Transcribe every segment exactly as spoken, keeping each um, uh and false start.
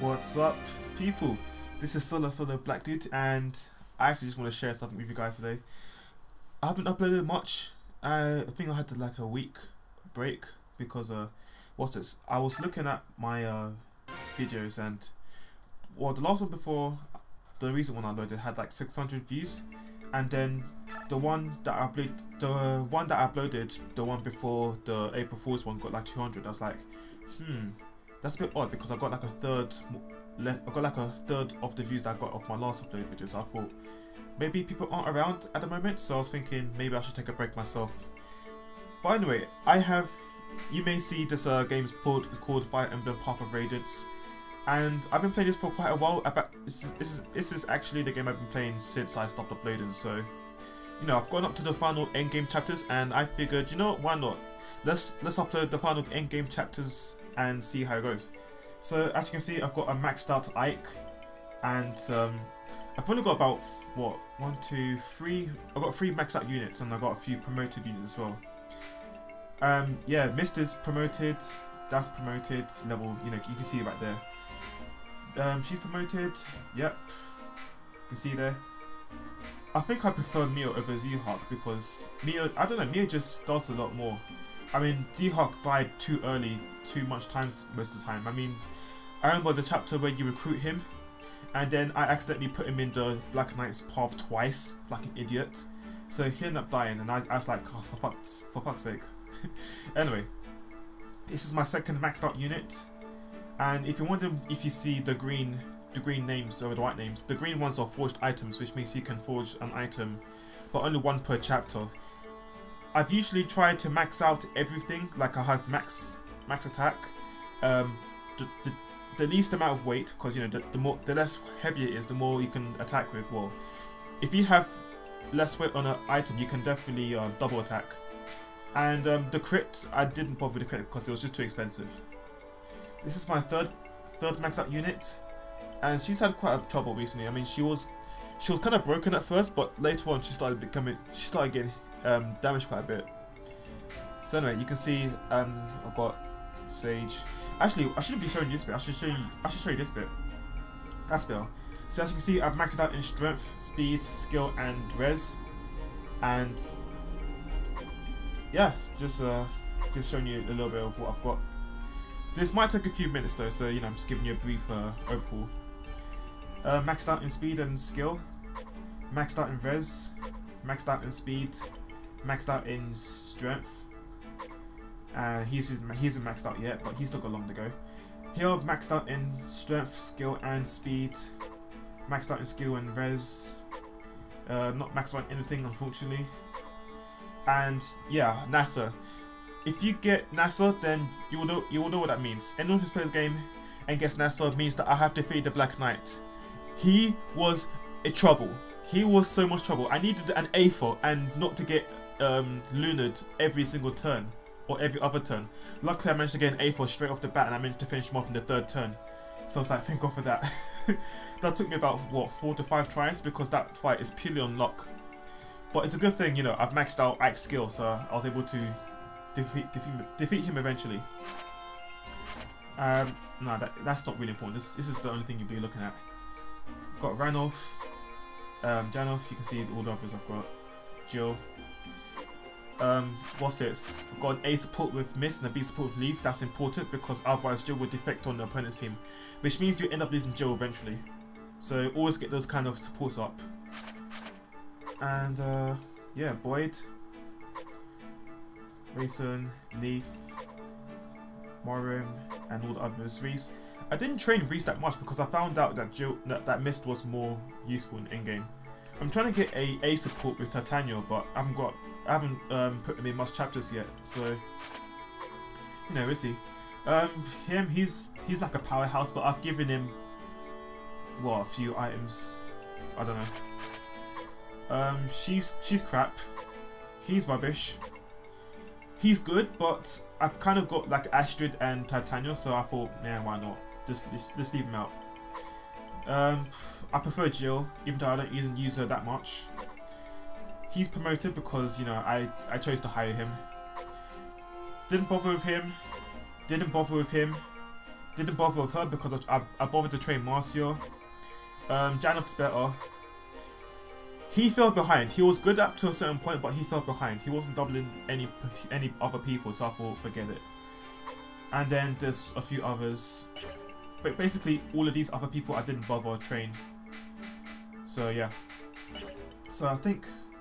What's up, people? This is Solo Solo Black Dude, and I actually just want to share something with you guys today. I haven't uploaded much. Uh, I think I had to, like a week break because uh, what's this? I was looking at my uh videos, and well, the last one before the recent one I uploaded had like six hundred views, and then the one that I uploaded, the one that I uploaded, the one before the April Fool's one got like two hundred. I was like, hmm. That's a bit odd because I got like a third, I got like a third of the views that I got off my last uploaded videos. So I thought maybe people aren't around at the moment, so I was thinking maybe I should take a break myself. But anyway, I have, you may see this uh, game's called, it's called Fire Emblem Path of Radiance, and I've been playing this for quite a while. In fact, this is, this is, this is actually the game I've been playing since I stopped uploading, so you know, I've gone up to the final end game chapters, and I figured, you know what, why not? Let's let's upload the final end game chapters and see how it goes. So as you can see, I've got a maxed out Ike, and um, I've only got about what one, two, three. I've got three maxed out units, and I've got a few promoted units as well. Um, yeah, Mister's promoted. That's promoted level. You know, you can see it right there. Um, she's promoted. Yep, you can see there. I think I prefer Mio over Zihawk because Mio, I don't know, Mio just does a lot more. I mean, Zihawk died too early, too much times most of the time. I mean, I remember the chapter where you recruit him, and then I accidentally put him in the Black Knight's path twice, like an idiot. So he ended up dying, and I, I was like, oh, for fuck's, for fuck's sake. Anyway, this is my second maxed out unit, and if you're wondering if you see the green, the green names over the white names, the green ones are forged items, which means you can forge an item, but only one per chapter. I've usually tried to max out everything, like I have max max attack, um, the, the, the least amount of weight, because you know the, the more the less heavy it is, the more you can attack with. Well, if you have less weight on an item, you can definitely uh, double attack. And um, the crit, I didn't bother with the crit because it was just too expensive. This is my third third max out unit, and she's had quite a trouble recently. I mean, she was she was kind of broken at first, but later on she started becoming she started getting Um, damaged quite a bit. So anyway, you can see um, I've got Sage. Actually, I shouldn't be showing you this bit. I should show you. I should show you this bit. That's better. So as you can see, I've maxed out in strength, speed, skill, and res. And yeah, just uh, just showing you a little bit of what I've got. This might take a few minutes though, so you know I'm just giving you a brief uh, overhaul. Uh, maxed out in speed and skill. Maxed out in res. Maxed out in speed. Maxed out in strength, and uh, he's he isn't maxed out yet, but he's still got long to go. Here, maxed out in strength, skill, and speed. Maxed out in skill and res. Uh, not maxed out in anything, unfortunately. And yeah, NASA. If you get NASA, then you will know you will know what that means. Anyone who's played the game and gets NASA means that I have defeated the Black Knight. He was a trouble. He was so much trouble. I needed an Aether and not to get um, lunared every single turn or every other turn. Luckily, I managed to get an Aether straight off the bat, and I managed to finish him off in the third turn. So I was like, thank God for that. That took me about what four to five tries because that fight is purely on luck. But it's a good thing, you know. I've maxed out Ike's skill, so I was able to defeat defeat, defeat him eventually. Um, no, that that's not really important. This this is the only thing you'll be looking at. Got Ranulf. Um, Janov, you can see all the others I've got. Jill. Um, what's it? I've got an A support with Mist and a B support with Leaf. That's important because otherwise Jill will defect on the opponent's team, which means you end up losing Jill eventually. So always get those kind of supports up. And uh, yeah, Boyd, Rayson, Leaf, Morim, and all the others. Reese. I didn't train Reese that much because I found out that Jill, that, that Mist was more useful in endgame. I'm trying to get a A support with Titania, but I haven't got, I haven't um, put him in much chapters yet. So you know, we'll see. Um, him, he's he's like a powerhouse, but I've given him what a few items. I don't know. Um, she's she's crap. He's rubbish. He's good, but I've kind of got like Astrid and Titania, so I thought, yeah, why not? Just let's, let's leave him out. Um, I prefer Jill, even though I don't even use her that much. He's promoted because you know I I chose to hire him. Didn't bother with him. Didn't bother with him. didn't bother with her because I, I, I bothered to train Marcia. Um, Janop's better. He fell behind. He was good up to a certain point, but he fell behind. He wasn't doubling any any other people, so I thought, forget it. And then there's a few others. But basically, all of these other people I didn't bother to train. So yeah. So I think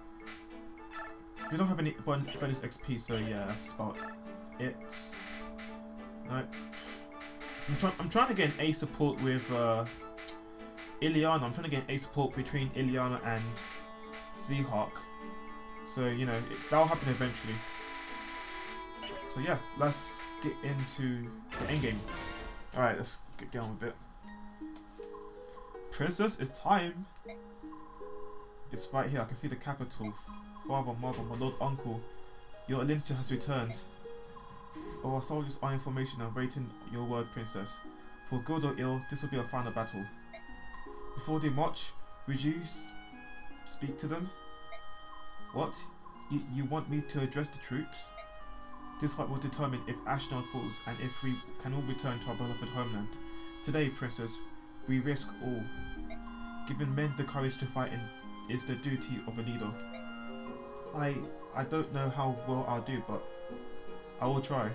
we don't have any bonus X P, so yeah, that's about it. No. I'm trying. I'm trying to get an A support with uh, Ileana. I'm trying to get an A support between Ileana and Z-Hawk. So you know it, that'll happen eventually. So yeah, let's get into the end games. All right, let's get, get on with it. Princess, it's time. It's right here. I can see the capital. Father, mother, my lord, uncle. Your Olympia has returned. Oh, I saw this our information and waiting your word, princess. For good or ill, this will be our final battle. Before they march, would you speak to them? What? You, you want me to address the troops? This fight will determine if Ashnod falls and if we can all return to our beloved homeland. Today, princess, we risk all. Giving men the courage to fight in is the duty of a leader. I I don't know how well I'll do, but I will try.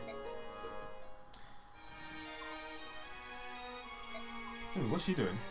Ooh, what's she doing?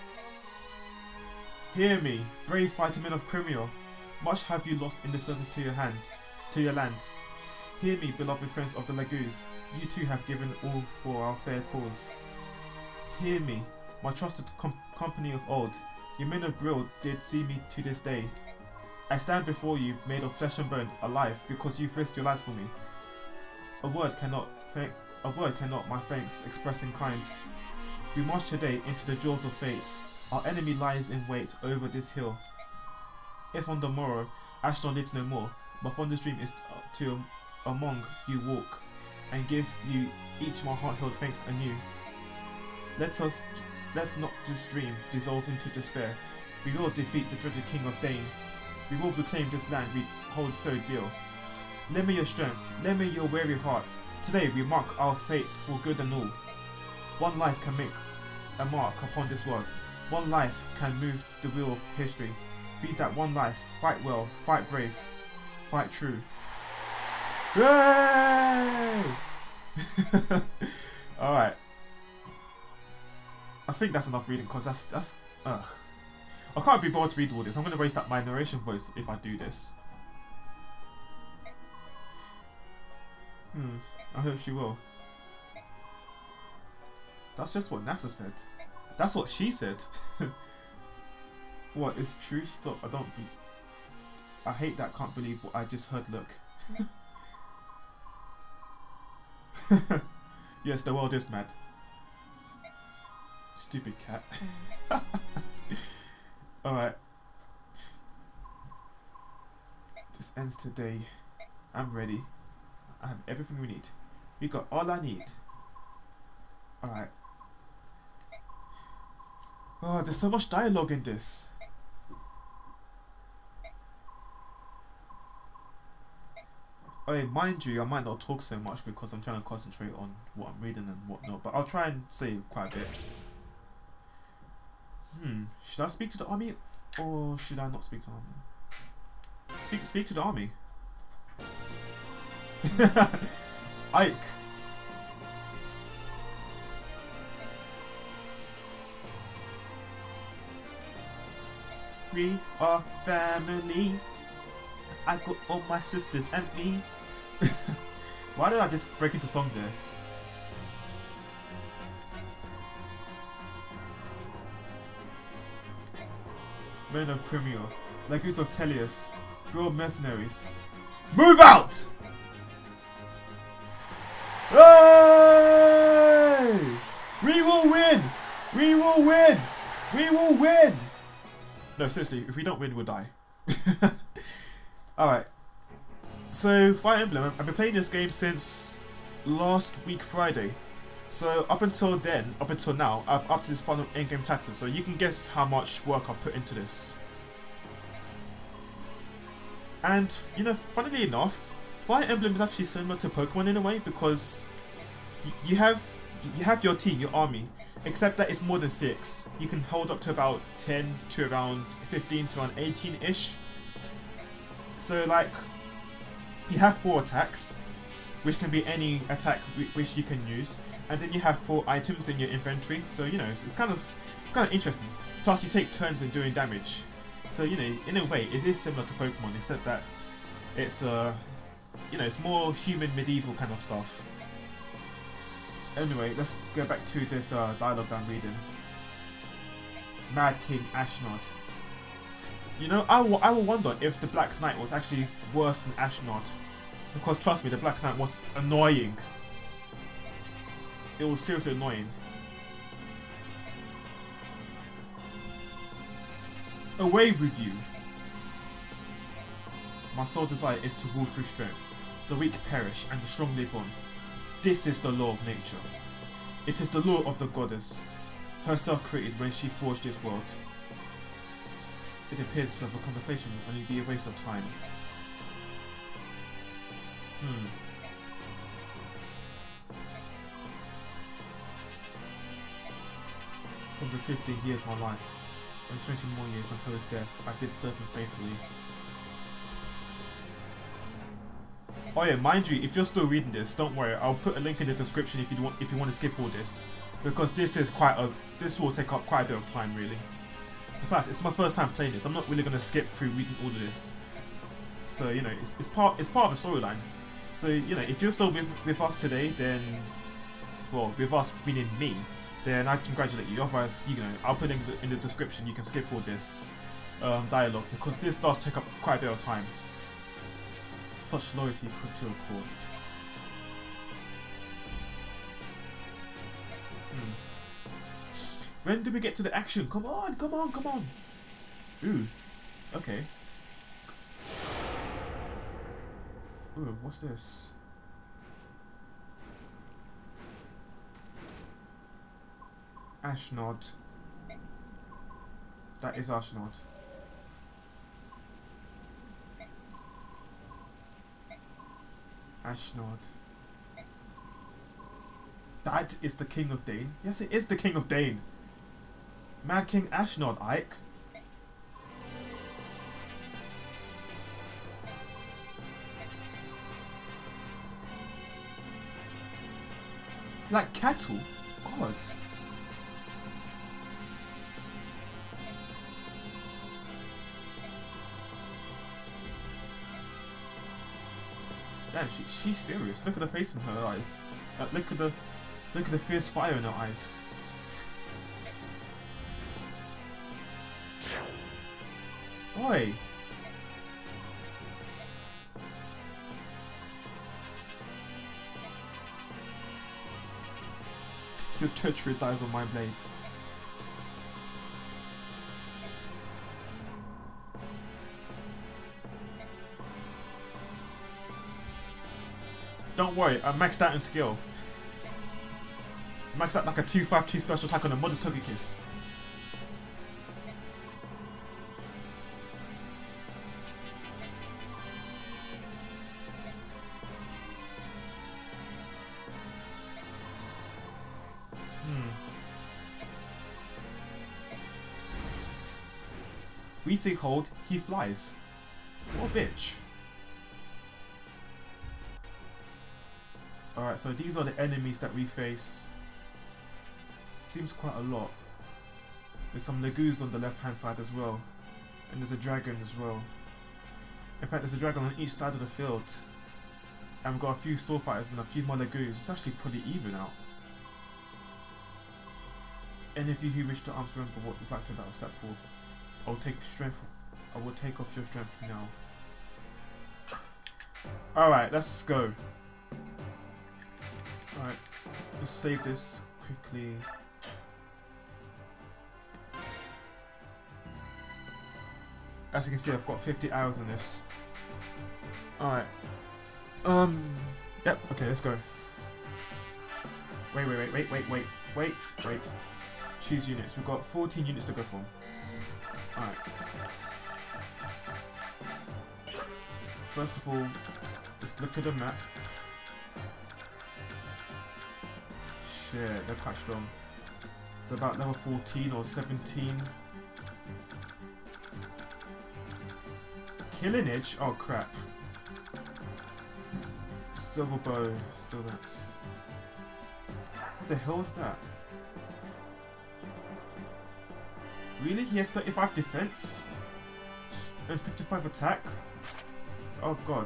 Hear me, brave fighter men of Crimea. Much have you lost in the service to your hand, to your land. Hear me, beloved friends of the Lagoons. You too have given all for our fair cause. Hear me, my trusted com company of old. You men of Grill did see me to this day. I stand before you, made of flesh and bone, alive, because you've risked your lives for me. A word cannot thank, a word cannot my thanks express in kind. We march today into the jaws of fate. Our enemy lies in wait over this hill. If on the morrow Ashnod lives no more, my fondest dream is to among you walk, and give you each my heart-held thanks anew. Let us, let's not just dream, dissolve into despair. We will defeat the dreaded King of Dane. We will reclaim this land we hold so dear. Lend me your strength, lend me your weary heart. Today we mark our fates for good and all. One life can make a mark upon this world. One life can move the wheel of history. Be that one life, fight well, fight brave, fight true. Yay! Alright. I think that's enough reading because that's that's ugh. I can't be bothered to read all this. I'm gonna waste up my narration voice if I do this. Hmm. I hope she will. That's just what NASA said. That's what she said. What is true? Stop. I don't be I hate that. Can't believe what I just heard. Look. Yes, the world is mad. Stupid cat. Alright. This ends today. I'm ready. I have everything we need. We got all I need. Alright. Oh, there's so much dialogue in this. Oh, mind you, I might not talk so much because I'm trying to concentrate on what I'm reading and whatnot, but I'll try and say quite a bit. Hmm, should I speak to the army or should I not speak to the army? Speak, speak to the army. Ike. We are family. I got all my sisters and me. Why did I just break into song there? Men of Crimea, Lagoons of Teleus, Girl mercenaries. Move out! Hey! We will win! We will win! We will win! No, seriously, if we don't win, we'll die. Alright. So, Fire Emblem, I've been playing this game since last week Friday. So, up until then, up until now, I'm up to this final endgame chapter. So, you can guess how much work I've put into this. And, you know, funnily enough, Fire Emblem is actually similar to Pokemon in a way because y you have you have your team, your army, except that it's more than six. You can hold up to about ten to around fifteen to around eighteen-ish. So like, you have four attacks, which can be any attack which you can use, and then you have four items in your inventory. So you know, it's kind of it's kind of interesting. Plus, you take turns in doing damage. So you know, in a way, it is similar to Pokemon, except that it's uh, you know, it's more human medieval kind of stuff. Anyway, let's go back to this uh, dialogue I'm reading. Mad King Ashnod. You know, I will, I will wonder if the Black Knight was actually worse than Ashnod. Because trust me, the Black Knight was annoying. It was seriously annoying. Away with you. My sole desire is to rule through strength. The weak perish and the strong live on. This is the law of nature. It is the law of the goddess, herself created when she forged this world. It appears further conversation will only be a waste of time. Hmm. From the fifteen years of my life, and twenty more years until his death, I did serve him faithfully. Oh yeah, mind you, if you're still reading this, don't worry. I'll put a link in the description if you want if you want to skip all this, because this is quite a this will take up quite a bit of time really. Besides, it's my first time playing this. I'm not really gonna skip through reading all of this. So you know, it's it's part it's part of the storyline. So you know, if you're still with with us today, then well, with us meaning me, then I congratulate you. Otherwise, you know, I'll put in the, in the description. You can skip all this um, dialogue because this does take up quite a bit of time. Such loyalty put to a cause. Hmm. When do we get to the action? Come on, come on, come on. Ooh, okay. Ooh, what's this? Ashnod. That is Ashnod. Ashnod. That is the King of Dane. Yes, it is the King of Dane. Mad King Ashnod, Ike. Like cattle? God. Damn, she, she's serious. Look at the face in her eyes. Uh, look at the, look at the fierce fire in her eyes. Oi! Your treachery dies on my blade. Don't worry, I maxed out in skill. Maxed out like a two five two special attack on a Mother's Togekiss. Hmm. We say hold, he flies. What a bitch. Alright, so these are the enemies that we face. Seems quite a lot. There's some Legoos on the left hand side as well. And there's a dragon as well. In fact, there's a dragon on each side of the field. And we've got a few sword fighters and a few more Legoos. It's actually pretty even out. Any of you who wish to arms remember what it's like to battle, step forth. I will take strength. I will take off your strength now. Alright, let's go. Alright, let's save this quickly. As you can see, I've got fifty hours on this. Alright. Um, yep, okay, let's go. Wait, wait, wait, wait, wait, wait, wait, wait. Choose units. We've got fourteen units to go from. Alright. First of all, let's look at the map. shit, they're quite strong. They're about level fourteen or seventeen. Killing Edge? Oh crap. Silver Bow, still that. What the hell is that? Really? He has thirty-five defense? And fifty-five attack? Oh god.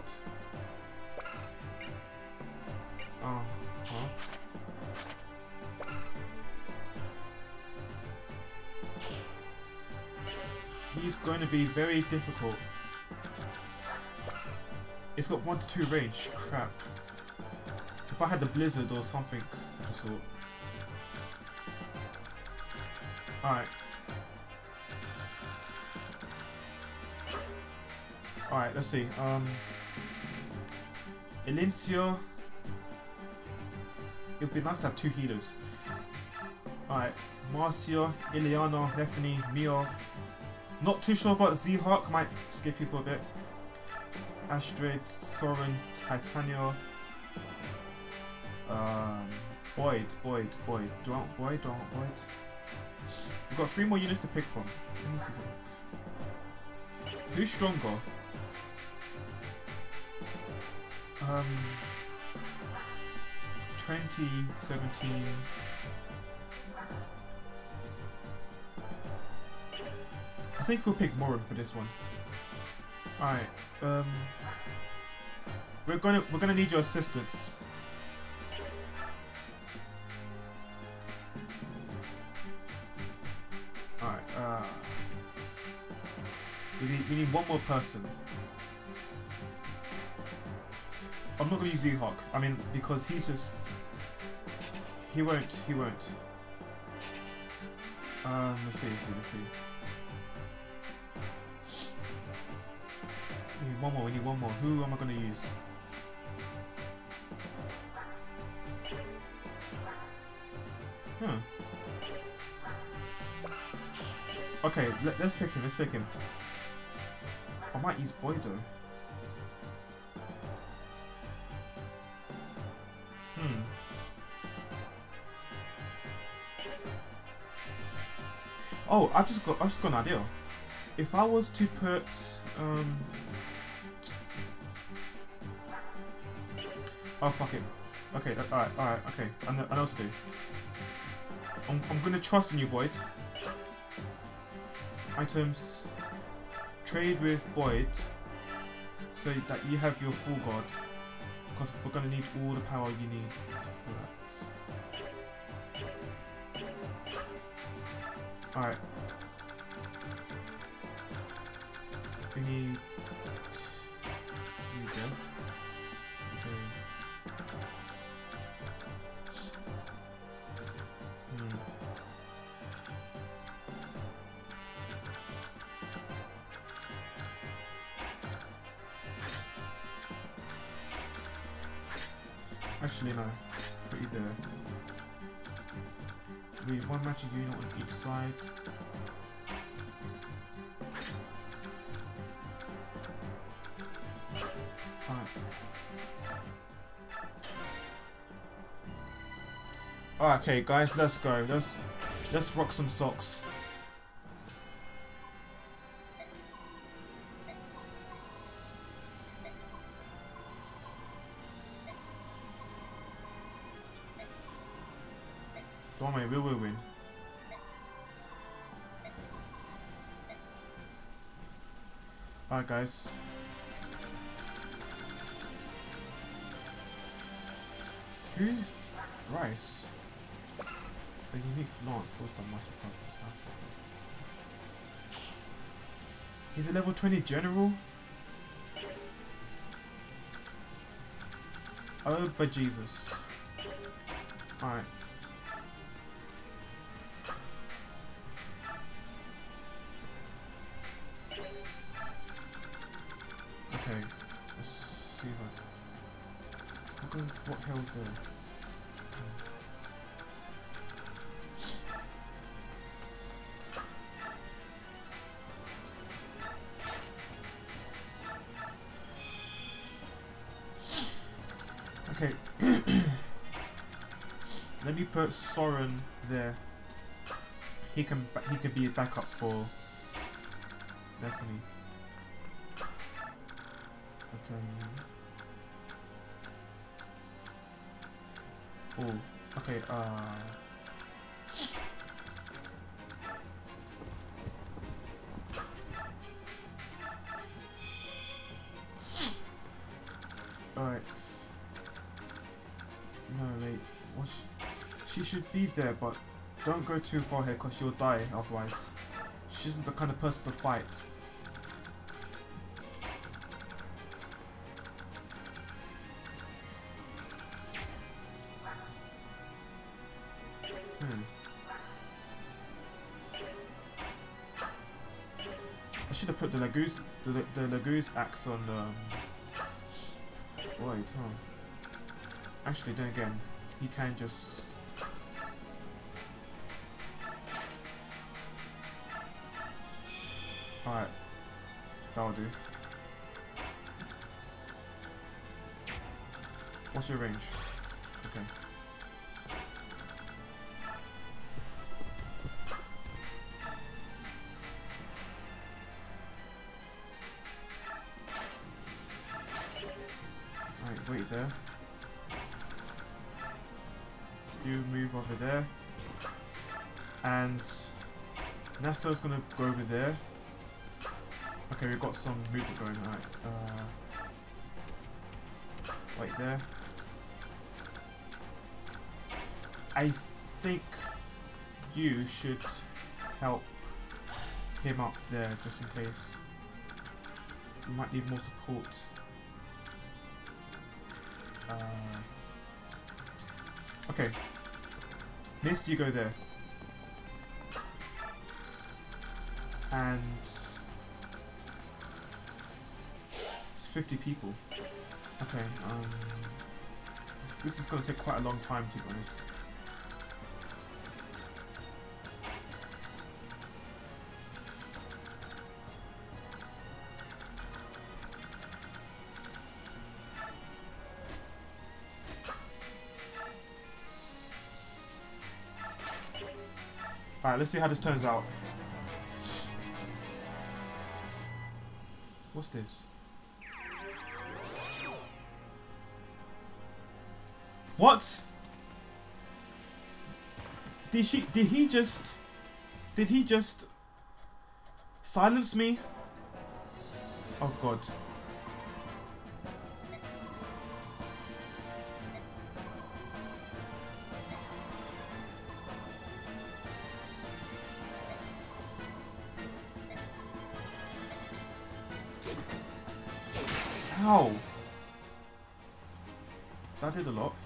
Oh, huh? He's going to be very difficult. It's got one to two range. Crap. If I had the blizzard or something of the sort. Alright. Alright, let's see. Um Elincia. It would be nice to have two healers. Alright. Marcia, Ileana, Nefany, Mia. Not too sure about Z-Hawk, might skip you for a bit. Astrid, Soren, Titania. Um, Boyd, Boyd, Boyd. Do I want Boyd? Do I want Boyd? We've got three more units to pick from. Let me see something. Who's stronger? Um, twenty, seventeen. I think we'll pick Morin for this one. Alright, um we're gonna we're gonna need your assistance. Alright, uh we need we need one more person. I'm not gonna use Z-Hawk, I mean because he's just he won't he won't. Um let's see, let's see, let's see. We need one more, we need one more. Who am I going to use? Hmm. Okay, let, let's pick him, let's pick him. I might use Boyd though. Hmm. Oh, I've just got I've just got an idea. If I was to put um oh fuck it. Okay, that, alright, alright, okay. I know, I know what to do. I'm, I'm gonna trust in you, Boyd. Items. Trade with Boyd. So that you have your full guard. Because we're gonna need all the power you need for that. Alright. We need you go. Okay. Hmm. Actually no. Put you there. We need one magic unit on each side. Okay, guys, let's go. Let's let's rock some socks. Don't worry, we will win. Alright, guys. Who's Bryce? A unique lance forced by Master Puppets. He's a level twenty general? Oh, but Jesus. Alright. Okay. Let's see if I... What, the, what hell's there? Okay. Let me put Soren there. He can he can be a backup for definitely. Okay. Oh, okay. Uh. All right. No, wait. What? She, she should be there, but don't go too far here, cause she'll die otherwise. She isn't the kind of person to fight. Hmm. I should have put the Lagoose, the the Lagoose axe on. Um, wait, huh? Actually, then again, he can just. Alright, that'll do. What's your range? Okay. Alright, wait there. You move over there. And Nasso's gonna go over there. Okay, we've got some movement going. Alright. Uh, right there. I think you should help him up there just in case. We might need more support. Uh, okay. Mist, you go there. And it's fifty people. Okay, um this, this is gonna take quite a long time, to be honest. Alright, let's see how this turns out. What's this? What? Did she, did he just, did he just silence me? Oh God. How? That did a lot.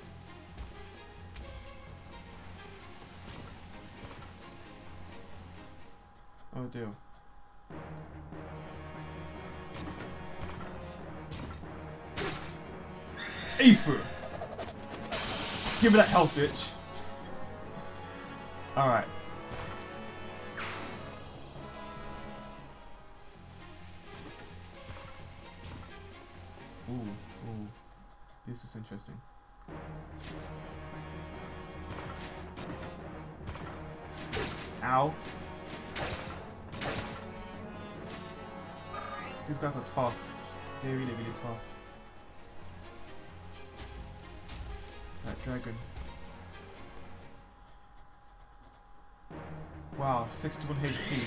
Oh dear. Aether! Give me that health, bitch. Alright. Ooh, ooh. This is interesting. Ow. These guys are tough. They're really, really tough. That dragon. Wow, sixty-one H P.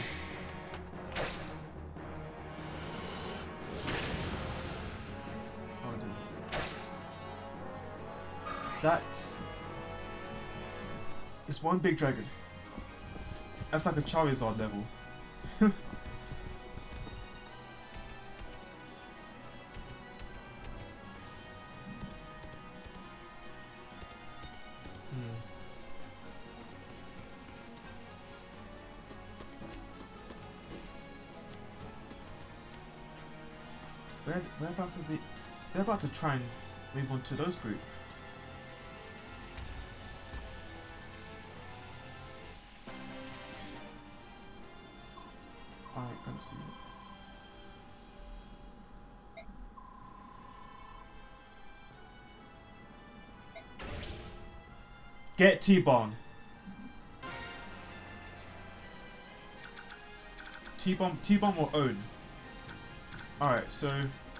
Oh dear. That is one big dragon. That's like a Charizard level. Where, whereabouts are they? They're about to try and move on to those group. Alright, let's see. Get T-Bomb. T-Bomb, T-Bomb or own. Alright, so...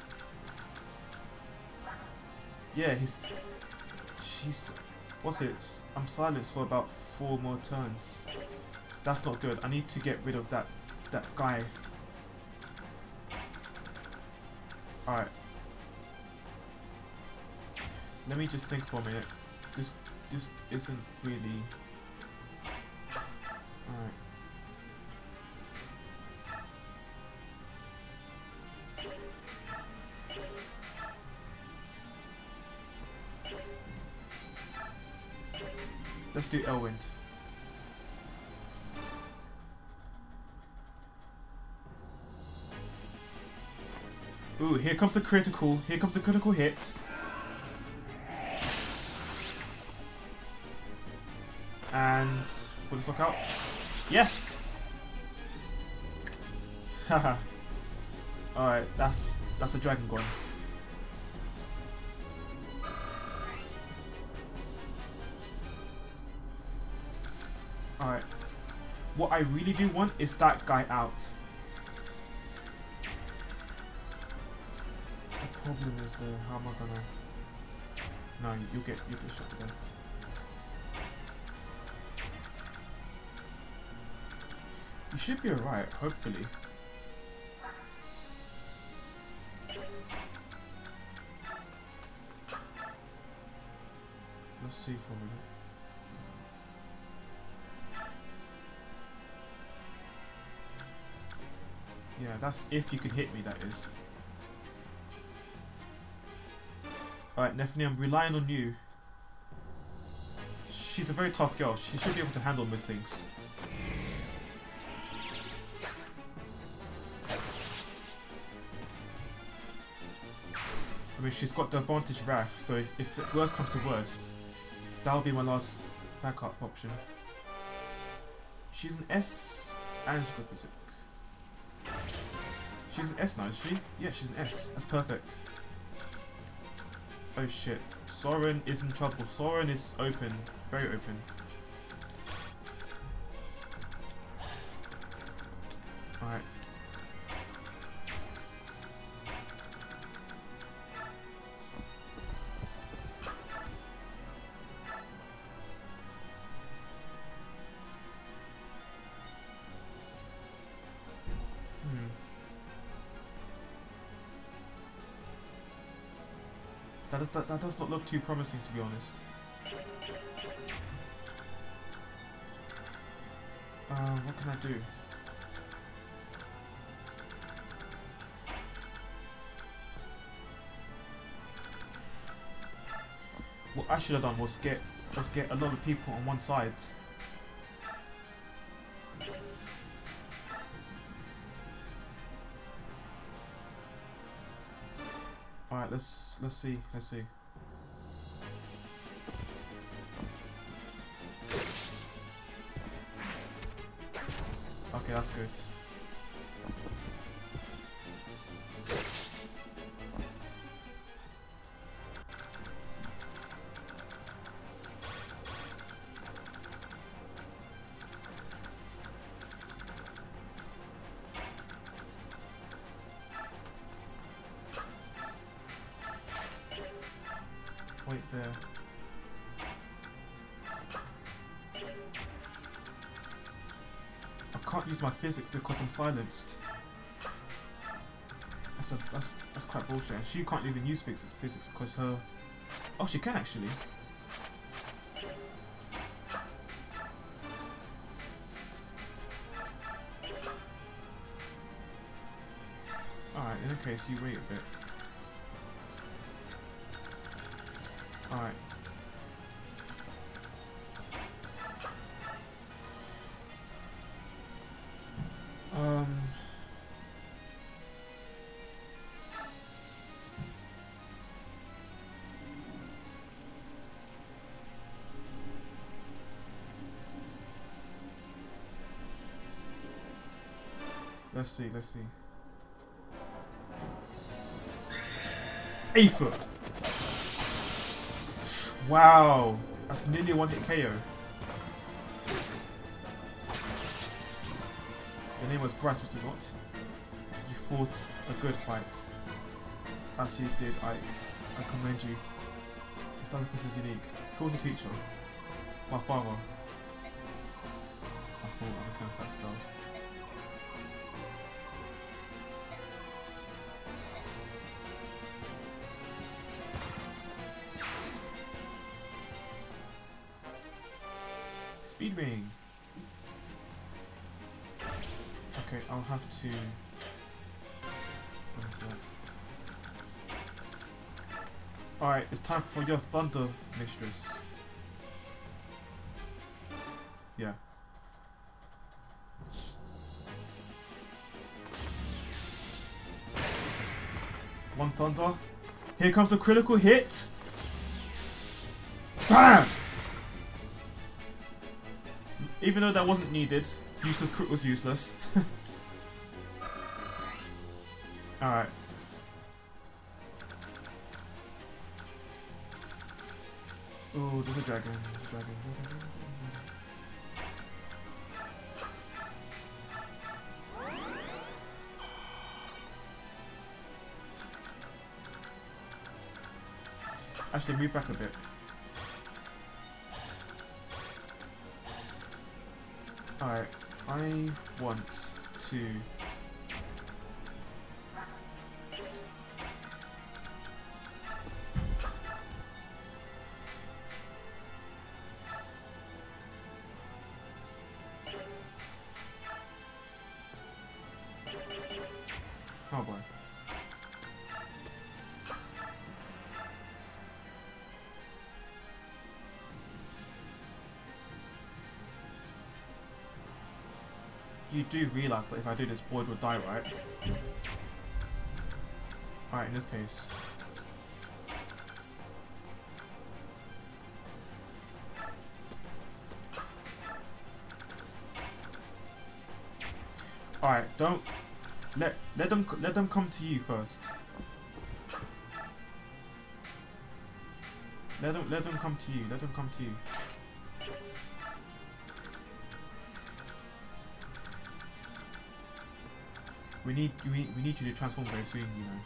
Yeah, he's... She's... What's it? I'm silenced for about four more turns. That's not good. I need to get rid of that, that guy. Alright. Let me just think for a minute. This, this isn't really... Alright. Let's do Elwind. Ooh, here comes the critical. Here comes the critical hit. And will this knock out? Yes! Haha. Alright, that's that's a dragon gone. Alright. What I really do want is that guy out. The problem is though, how am I gonna... No, you'll get, you'll get shot to death. You should be alright, hopefully. Let's see for a minute. Yeah, that's if you can hit me, that is. Alright, Neffany, I'm relying on you. She's a very tough girl. She should be able to handle most things. I mean, she's got the advantage Wrath, so if, if worst comes to worst, that'll be my last backup option. She's an S and she's got physics. She's an S now, is she? Yeah, she's an S. That's perfect. Oh shit. Soren is in trouble. Soren is open. Very open. Alright. That does, that, that does not look too promising, to be honest. Uh, what can I do? What I should have done was get was get a lot of people on one side. Alright, let's let's see, let's see. Okay, that's good. Wait there. I can't use my physics because I'm silenced. That's a that's that's quite bullshit. And she can't even use physics physics because her. Oh, she can actually. Alright, in that case, you wait a bit. Alright. Um. Let's see, let's see. Aether! Wow. That's nearly a one-hit K O. Your name was Bryce, was it not? You fought a good fight. As you did, I, I commend you. Your style of is unique. Who was the teacher? My father. I thought I recognized that style. Speed ring. Okay, I'll have to. What is that? Alright, it's time for your Thunder Mistress. Yeah. One Thunder. Here comes the critical hit. Bam! Even though that wasn't needed, useless crit was useless. Alright. Oh, there's a dragon. There's a dragon. Actually, move back a bit. Alright, I want to... Oh boy. You do realise that if I do this, Boyd will die, right? Alright, in this case. Alright, don't let let them let them come to you first. Let them let them come to you. Let them come to you. We need we need, we need you to transform very soon, you know.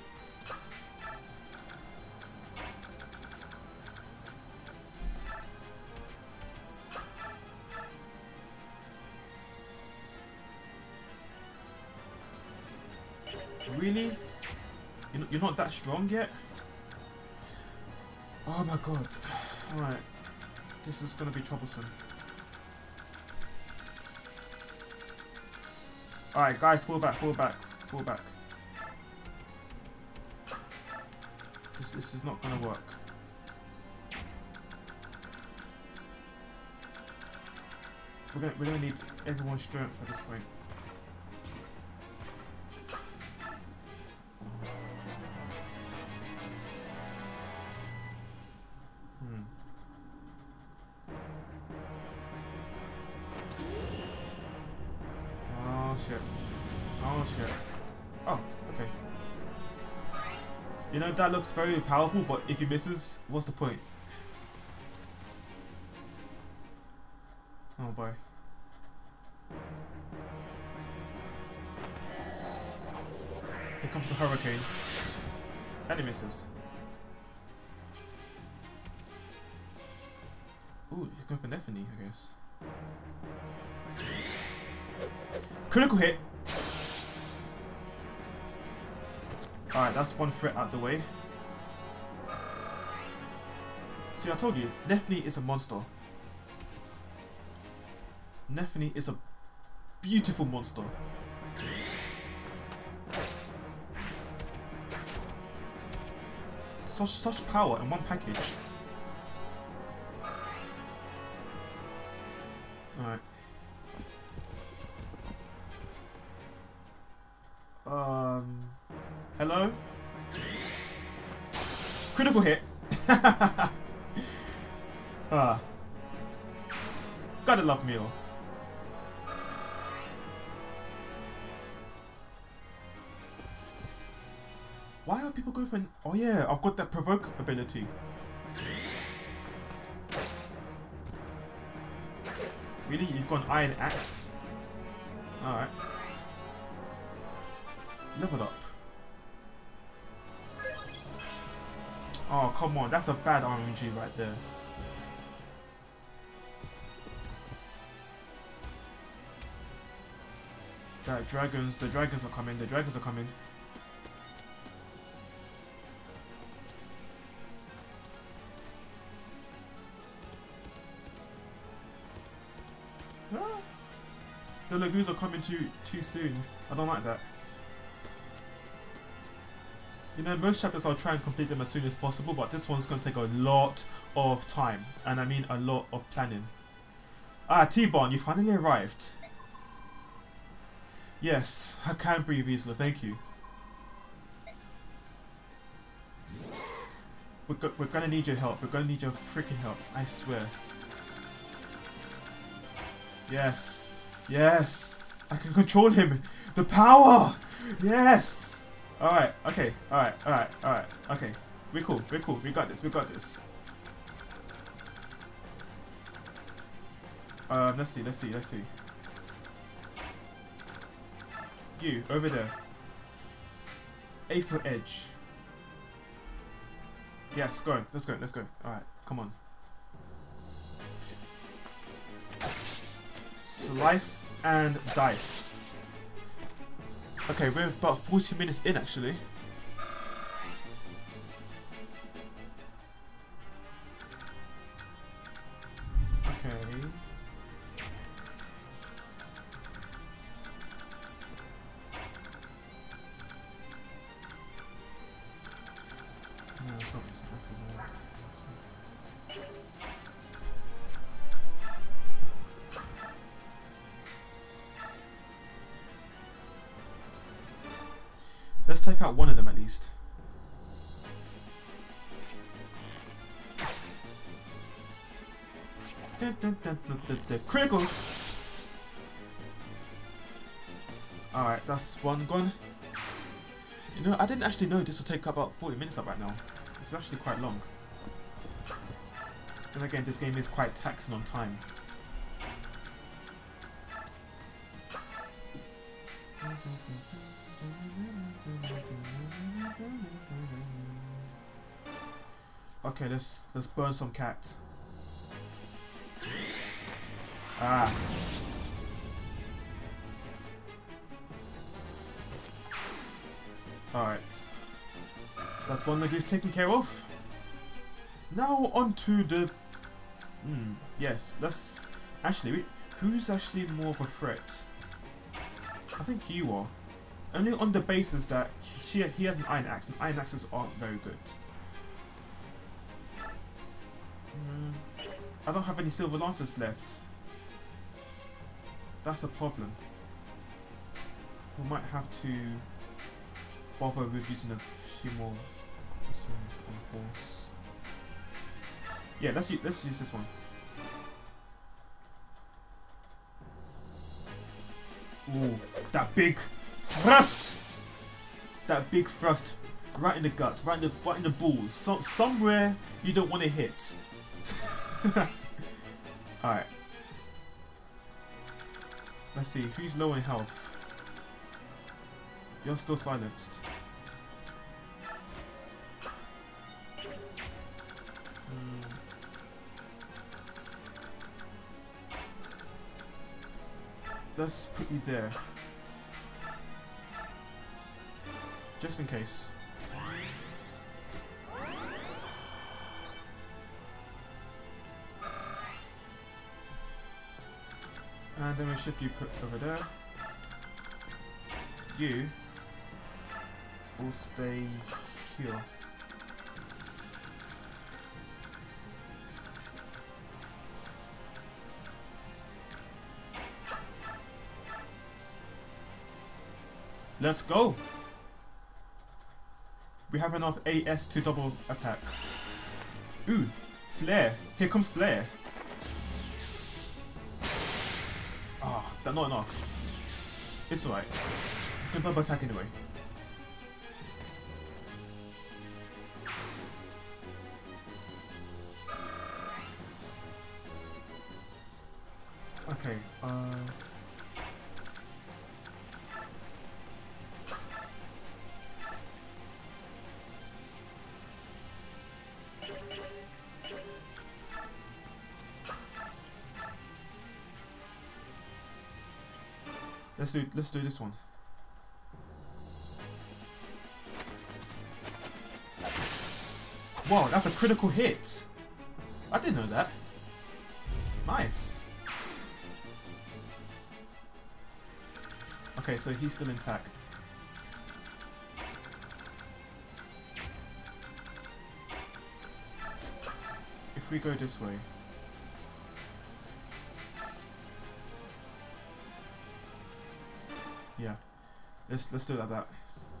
Really? You're not, you're not that strong yet? Oh my god. Alright. This is gonna be troublesome. Alright guys, fall back, fall back, fall back. This, this is not gonna work. We're gonna, we're gonna need everyone's strength at this point. Hmm. Oh shit. Oh shit. Oh, okay. You know, that looks very powerful, but if he misses, what's the point? Oh boy. Here comes the hurricane. And he misses. Ooh, he's going for Nephany, I guess. Critical hit! Alright, that's one threat out the way. See, I told you, Nephany is a monster. Nephany is a beautiful monster. Such, such power in one package. Alright. Um... Hello? Critical hit. Ah. Gotta love Meal. Why are people going for an... Oh yeah, I've got that provoke ability. Really? You've got an iron axe? Alright. Level up. Oh, come on. That's a bad R N G right there. That dragons, the dragons are coming, the dragons are coming. Ah. The lagoons are coming too too soon. I don't like that. You know, most chapters I'll try and complete them as soon as possible, but this one's going to take a lot of time. And I mean a lot of planning. Ah, T-Bon, you finally arrived. Yes, I can breathe easily, thank you. We're, go we're gonna need your help, we're gonna need your freaking help, I swear. Yes, yes, I can control him. The power, yes. Alright, okay, alright, alright, alright, okay. We're cool, we're cool, we got this, we got this. Um, let's see, let's see, let's see. You, over there. Eight foot edge. Yes, go. Let's go, let's go. Alright, come on. Slice and dice. Okay, we're about forty minutes in actually. Okay. No, it's not. It's not, it's not. Let's take out one of them at least. Dun, dun, dun, dun, dun, dun. Critical! Alright, that's one gone. You know, I didn't actually know this would take about forty minutes up right now. It's actually quite long. Then again, this game is quite taxing on time. Okay, let's let's burn some cat. Ah. Alright. That's one that is taken care of. Now on to the... Hmm, yes, let's... Actually, who's actually more of a threat? I think you are. Only on the basis that she, he has an iron axe, and iron axes aren't very good. Mm, I don't have any silver lances left. That's a problem. We might have to bother with using a few more missiles on horse. Yeah, let's use, let's use this one. Ooh, that big thrust! That big thrust, right in the gut, right in the right in the balls, so, somewhere you don't want to hit. All right. Let's see who's low in health. You're still silenced. Hmm. Let's put you there. Just in case. And then we'll shift you put over there. You will stay here. Let's go! We have enough A S to double attack. Ooh, flare. Here comes flare. Ah, oh, that's not enough. It's alright. You can double attack anyway. Okay, uh... Let's do let's do this one. Wow, that's a critical hit. I didn't know that. Nice. Okay, so he's still intact. If we go this way. Yeah. Let's let's do it like that.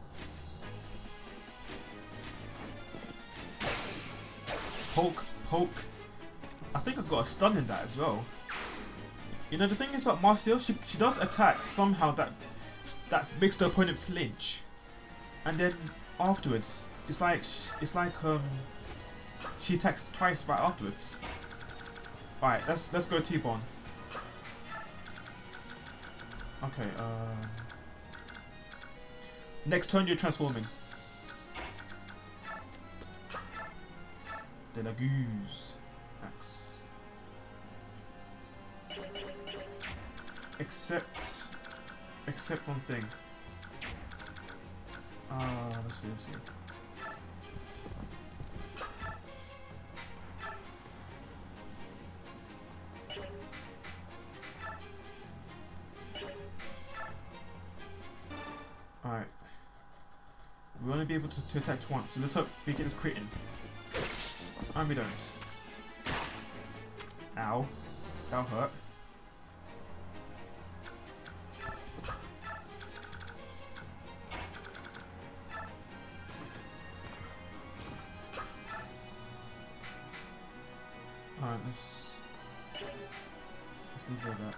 Poke, poke. I think I got a stun in that as well. You know, the thing is about Marcia, she she does attacks somehow that that makes the opponent flinch, and then afterwards, it's like it's like um she attacks twice right afterwards. All right, let's let's go T-Bone. Okay. Um. Next turn, you're transforming. De la Goose. Axe. Except, except one thing. Ah, uh, let's see, let's see. Alright. We want to be able to, to attack once, so let's hope we get this crit in. And we don't. Ow. That'll hurt. Alright, let's... Let's leave it at that.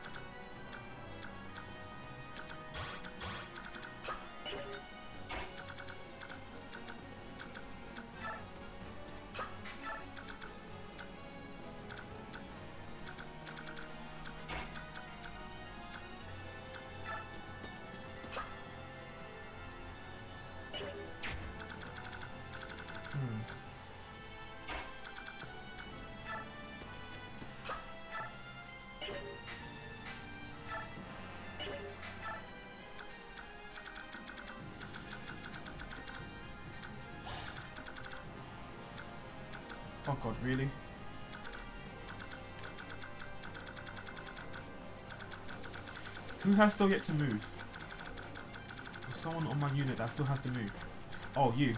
Oh god, really? Who has still yet to move? There's someone on my unit that still has to move. Oh, you.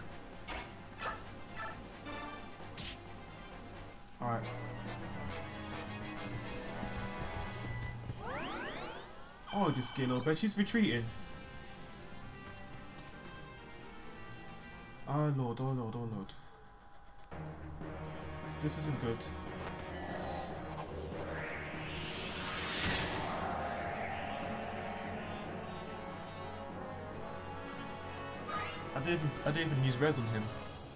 Alright. Oh, this gay little bitch, she's retreating. Oh lord, oh lord, oh lord. This isn't good. I didn't even, I didn't even use res on him.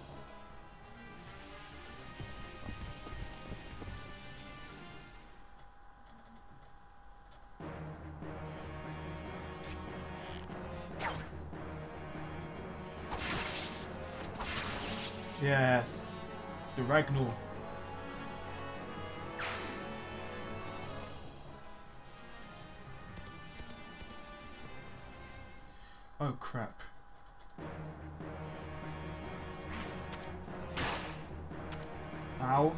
Yes, the Ragnar. Oh crap. Ow.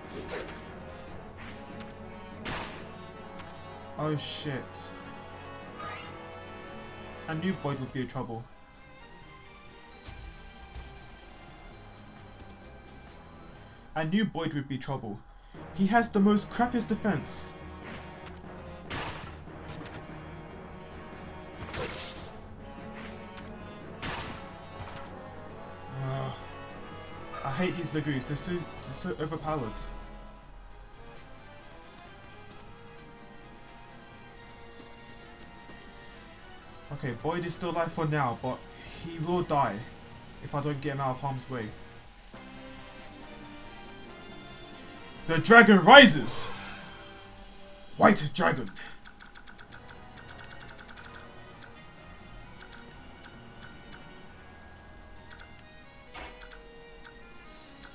Oh shit. I knew Boyd would be in trouble. I knew Boyd would be trouble. He has the most crappiest defense. I hate these Lagoos, they're so, they're so overpowered. Okay, Boyd is still alive for now, but he will die if I don't get him out of harm's way. The dragon rises! White dragon!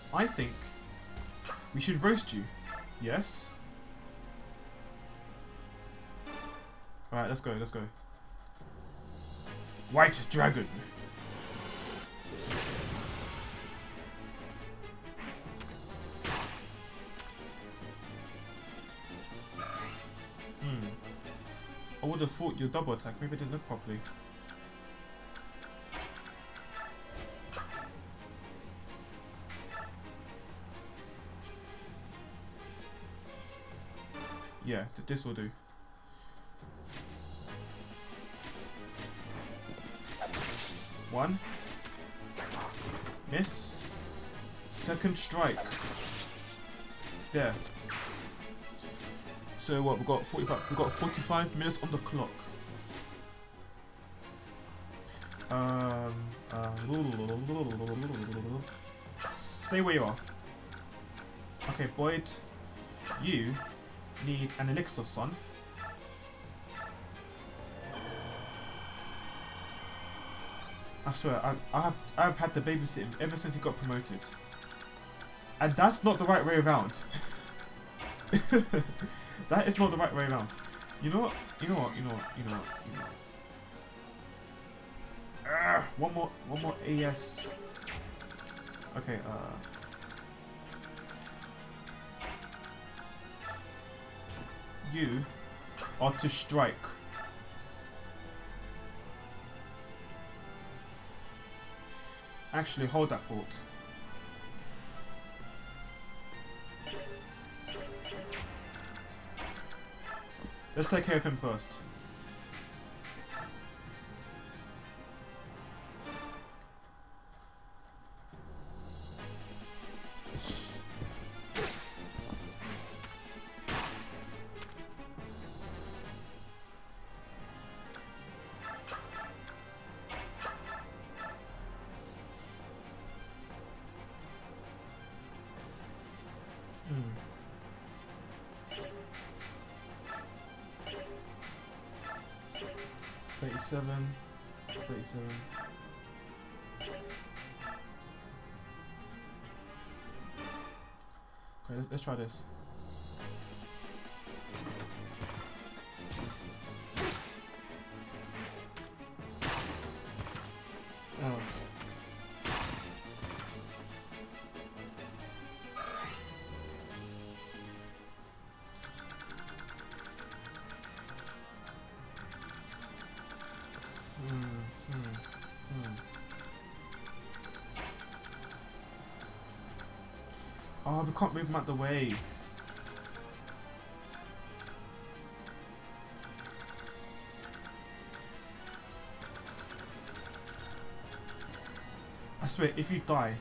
I think we should roast you. Yes? Alright, let's go, let's go. White Dragon. Hmm. I would have thought your double attack. Maybe I didn't look properly. Yeah, th this will do. One. Miss. Second strike. There. So what? We got forty-five. We got forty-five minutes on the clock. Um. Uh, stay where you are. Okay, Boyd. You need an elixir, son. I swear, I, I have I've had to babysit him ever since he got promoted, and that's not the right way around. That is not the right way around. You know what? You know what? You know what? You know what? You know what? Arrgh, one more, one more A S. Okay. Uh. You are to strike. Actually, hold that thought. Let's take care of him first. thirty-seven, thirty-seven. Okay, let's try this. Oh. Oh, we can't move him out the way. I swear, if you die...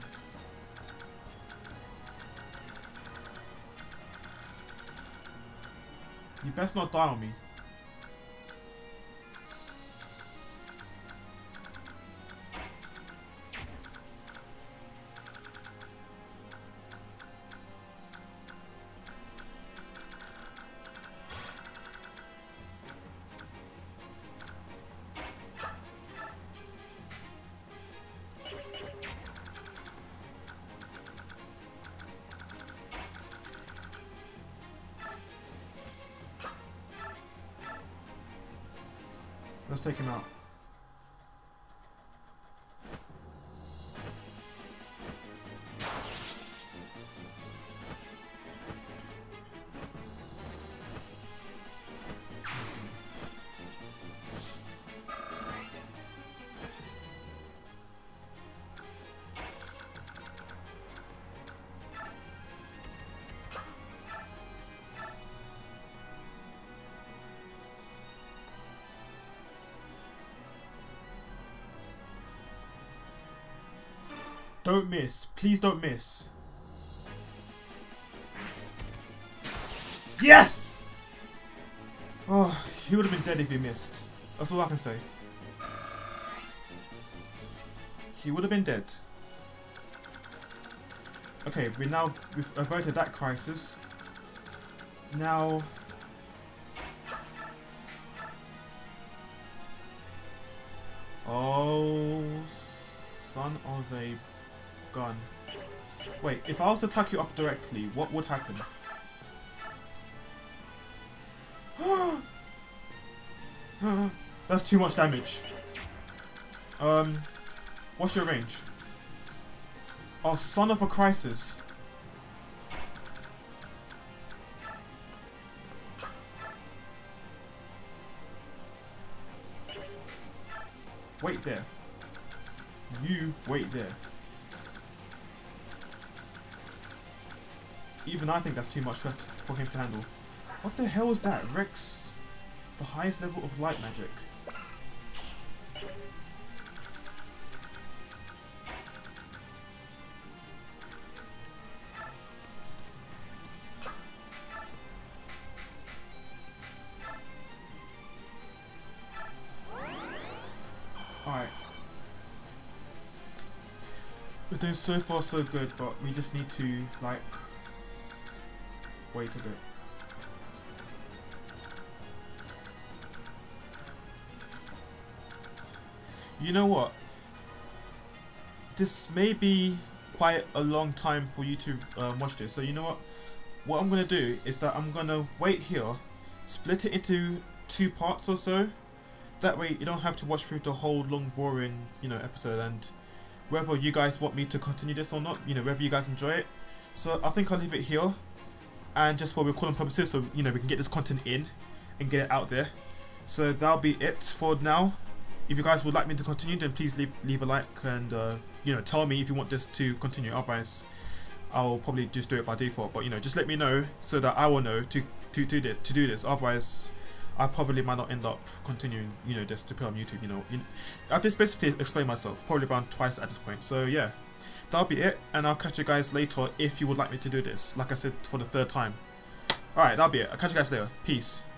You best not die on me. Let's take him out. Don't miss. Please don't miss. Yes! Oh, he would have been dead if he missed. That's all I can say. He would have been dead. Okay, we now we've averted that crisis. Now... Oh, son of a gun. Wait, if I was to attack you up directly, what would happen? That's too much damage. Um, what's your range? Oh, son of a crisis. Wait there. You wait there. Even I think that's too much for, for him to handle. What the hell is that? Rex, the highest level of light magic. Alright. We're doing so far so good, but we just need to, like, wait a bit. You know what? This may be quite a long time for you to uh, watch this, so you know what? What I'm going to do is that I'm going to wait here, split it into two parts or so. That way you don't have to watch through the whole long boring, you know, episode, and whether you guys want me to continue this or not, you know, whether you guys enjoy it. So I think I'll leave it here, and just for recording purposes, so you know we can get this content in and get it out there. So that'll be it for now. If you guys would like me to continue, then please leave leave a like and uh, you know, tell me if you want this to continue. Otherwise, I'll probably just do it by default. But you know, just let me know so that I will know to to to, to, to do this. Otherwise, I probably might not end up continuing, you know, just to put on YouTube. You know, you, I've just basically explained myself probably around twice at this point. So yeah, that'll be it, and I'll catch you guys later if you would like me to do this. Like I said, for the third time. All right, that'll be it. I'll catch you guys later. Peace.